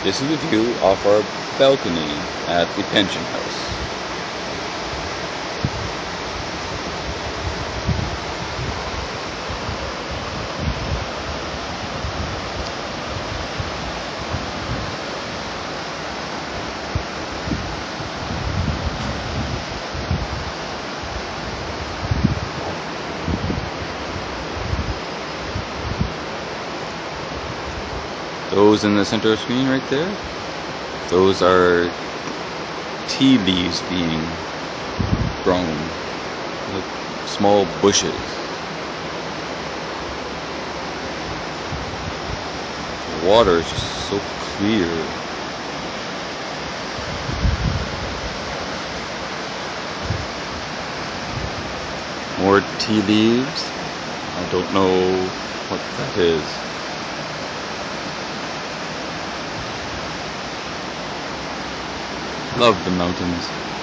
This is the view off our balcony at the pension house. Those in the center of the screen right there, those are tea leaves being grown, like small bushes. The water is just so clear. More tea leaves. I don't know what that is. Love the mountains.